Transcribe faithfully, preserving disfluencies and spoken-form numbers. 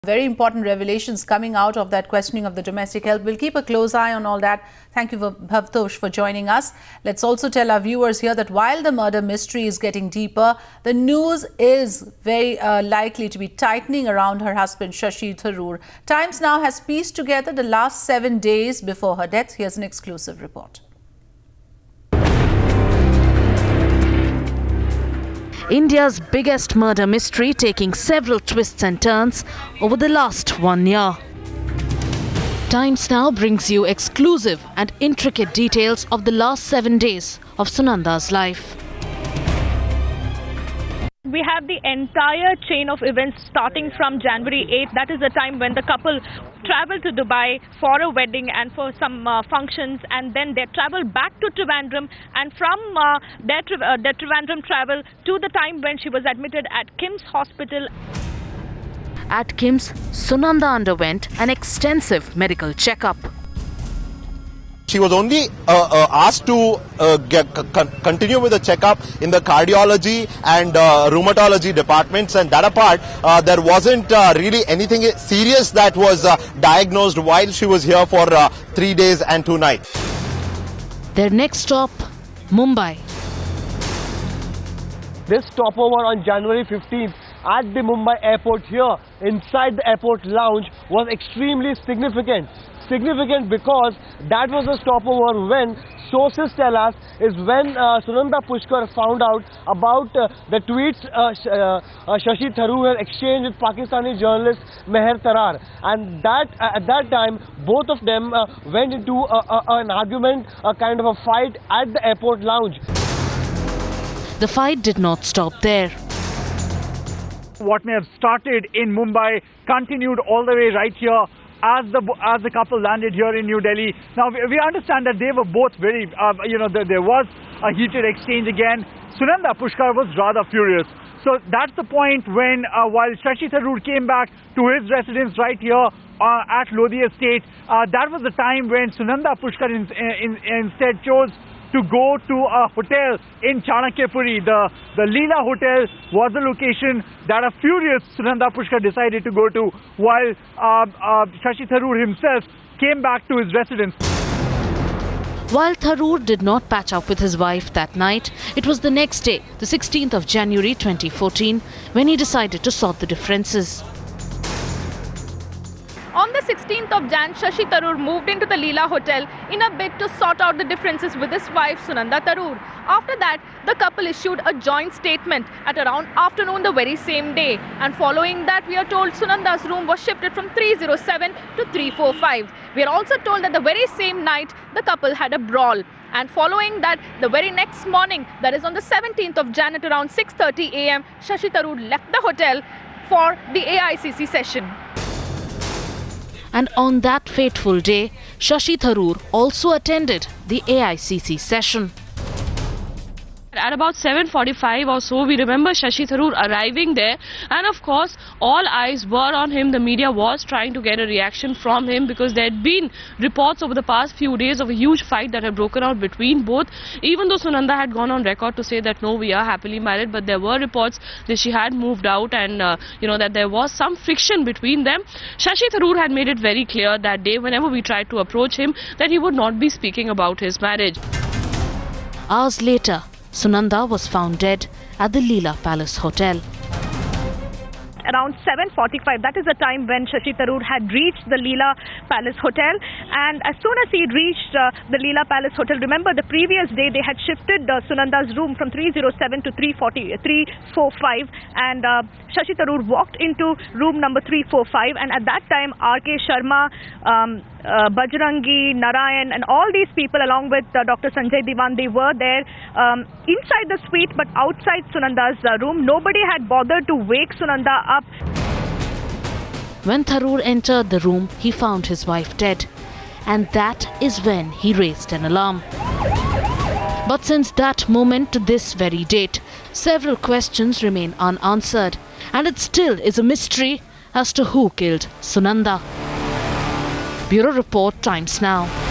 Very important revelations coming out of that questioning of the domestic help. We'll keep a close eye on all that. Thank you, Bhavtosh, for joining us. Let's also tell our viewers here that while the murder mystery is getting deeper, the news is very uh, likely to be tightening around her husband, Shashi Tharoor. Times Now has pieced together the last seven days before her death. Here's an exclusive report. India's biggest murder mystery taking several twists and turns over the last one year. Times Now brings you exclusive and intricate details of the last seven days of Sunanda's life. We have the entire chain of events starting from January eighth. That is the time when the couple traveled to Dubai for a wedding and for some uh, functions, and then they traveled back to Trivandrum, and from uh, their, uh, their Trivandrum travel to the time when she was admitted at KIMS Hospital. At KIMS, Sunanda underwent an extensive medical checkup. She was only uh, uh, asked to uh, get, continue with the checkup in the cardiology and uh, rheumatology departments, and that apart, uh, there wasn't uh, really anything serious that was uh, diagnosed while she was here for uh, three days and two nights. Their next stop, Mumbai. This stopover on January fifteenth at the Mumbai airport here, inside the airport lounge, was extremely significant. Significant because that was a stopover when, sources tell us, is when uh, Sunanda Pushkar found out about uh, the tweets uh, Sh uh, uh, Shashi Tharoor had exchanged with Pakistani journalist Meher Tarar, and that uh, at that time both of them uh, went into uh, uh, an argument, a kind of a fight at the airport lounge. The fight did not stop there. What may have started in Mumbai continued all the way right here as the as the couple landed here in New Delhi. Now we, we understand that they were both very, uh, you know, the, there was a heated exchange again. Sunanda Pushkar was rather furious. So that's the point when, uh, while Shashi Tharoor came back to his residence right here uh, at Lodhi Estate, uh, that was the time when Sunanda Pushkar in, in, instead chose to go to a hotel in Chanakyapuri. The, the Leela Hotel was the location that a furious Sunanda Pushkar decided to go to, while uh, uh, Shashi Tharoor himself came back to his residence. While Tharoor did not patch up with his wife that night, it was the next day, the sixteenth of January twenty fourteen, when he decided to sort the differences. On the sixteenth of January, Shashi Tharoor moved into the Leela Hotel in a bid to sort out the differences with his wife Sunanda Tharoor. After that, the couple issued a joint statement at around afternoon the very same day. And following that, we are told Sunanda's room was shifted from three oh seven to three forty-five. We are also told that the very same night, the couple had a brawl. And following that, the very next morning, that is on the seventeenth of January at around six thirty a m, Shashi Tharoor left the hotel for the A I C C session. And on that fateful day, Shashi Tharoor also attended the A I C C session. At about seven forty-five or so, we remember Shashi Tharoor arriving there, and of course all eyes were on him. The media was trying to get a reaction from him because there had been reports over the past few days of a huge fight that had broken out between both. Even though Sunanda had gone on record to say that no, we are happily married, but there were reports that she had moved out and uh, you know that there was some friction between them. Shashi Tharoor had made it very clear that day, whenever we tried to approach him, that he would not be speaking about his marriage. Hours later, Sunanda was found dead at the Leela Palace Hotel. Around seven forty-five, that is the time when Shashi Tharoor had reached the Leela Palace Hotel, and as soon as he reached uh, the Leela Palace Hotel, remember the previous day they had shifted uh, Sunanda's room from three oh seven to three forty-five, and uh, Shashi Tharoor walked into room number three forty-five, and at that time R K Sharma, um, uh, Bajrangi, Narayan and all these people along with uh, Doctor Sanjay Diwan, they were there um, inside the suite, but outside Sunanda's uh, room. Nobody had bothered to wake Sunanda up. When Tharoor entered the room, he found his wife dead, and that is when he raised an alarm. But since that moment to this very date, several questions remain unanswered, and it still is a mystery as to who killed Sunanda. Bureau Report, Times Now.